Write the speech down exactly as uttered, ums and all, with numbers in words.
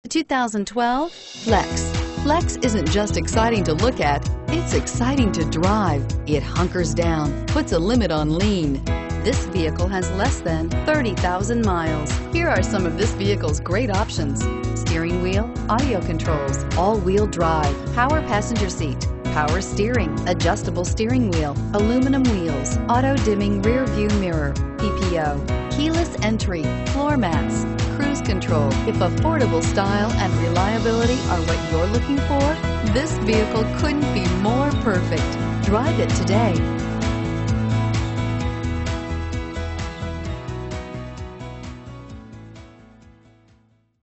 two thousand twelve Flex. Flex isn't just exciting to look at, it's exciting to drive. It hunkers down, puts a limit on lean. This vehicle has less than thirty thousand miles. Here are some of this vehicle's great options: steering wheel audio controls, all-wheel drive, power passenger seat, power steering, adjustable steering wheel, aluminum wheels, auto-dimming rear view mirror, P P O, keyless entry, floor mats, cruise control. If affordable style and reliability are what you're looking for, this vehicle couldn't be more perfect. Drive it today.